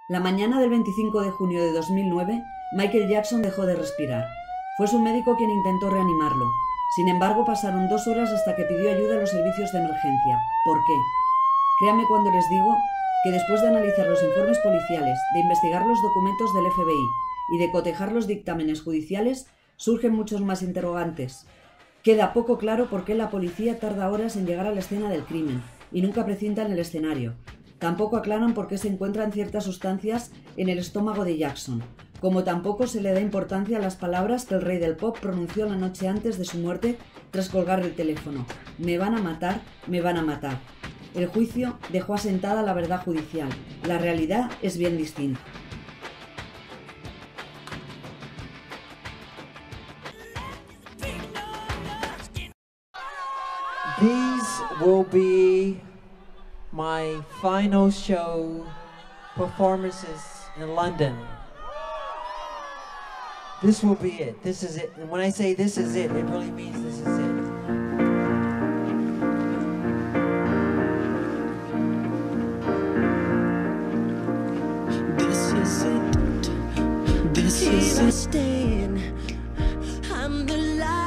La mañana del 25 de junio de 2009, Michael Jackson dejó de respirar. Fue su médico quien intentó reanimarlo. Sin embargo, pasaron 2 horas hasta que pidió ayuda a los servicios de emergencia. ¿Por qué? Créanme cuando les digo que después de analizar los informes policiales, de investigar los documentos del FBI y de cotejar los dictámenes judiciales, surgen muchos más interrogantes. Queda poco claro por qué la policía tarda horas en llegar a la escena del crimen y nunca precintan el escenario. Tampoco aclaran por qué se encuentran ciertas sustancias en el estómago de Jackson, como tampoco se le da importancia a las palabras que el rey del pop pronunció la noche antes de su muerte tras colgar el teléfono: «Me van a matar, me van a matar». El juicio dejó asentada la verdad judicial. La realidad es bien distinta. These will be my final show performances in London. This will be it. This is it. And when I say this is it really means this is it. This is it. This is it. I'm the light.